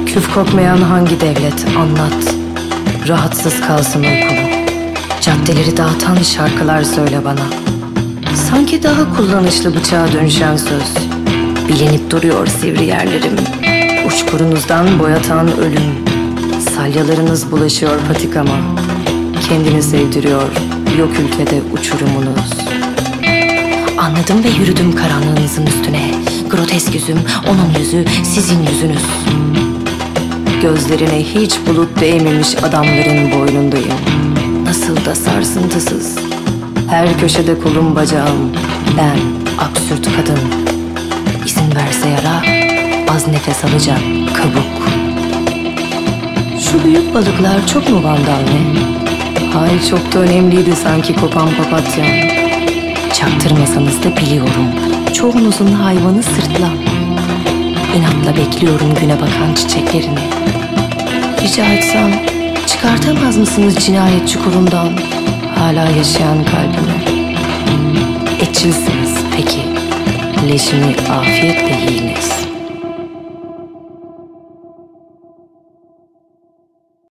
Küf kokmayan hangi devlet, anlat. Rahatsız kalsın uykulu. Caddeleri dağıtan şarkılar söyle bana. Sanki daha kullanışlı bıçağa dönüşen söz. Bilinip duruyor sivri yerlerim. Uçkurunuzdan boyatan ölüm. Salyalarınız bulaşıyor patikama. Kendini sevdiriyor yok ülkede uçurumunuz. Anladım ve yürüdüm karanlığınızın üstüne. Grotesk yüzüm, onun yüzü, sizin yüzünüz. Gözlerine hiç bulut değmemiş adamların boynundayım. Nasıl da sarsıntısız. Her köşede kolum bacağım. Ben absürt kadın. İzin verse yara, az nefes alacak kabuk. Şu büyük balıklar çok mu vandal ne? Hay çok da önemliydi sanki kopan papatyam. Çaktırmasanız da biliyorum. Çoğunuzun hayvanı sırtlan. İnatla bekliyorum güne bakan çiçeklerini. Rica etsem çıkartamaz mısınız cinayet çukurundan hala yaşayan kalbimi? Etçilsiniz peki, leşimi afiyetle yiyiniz.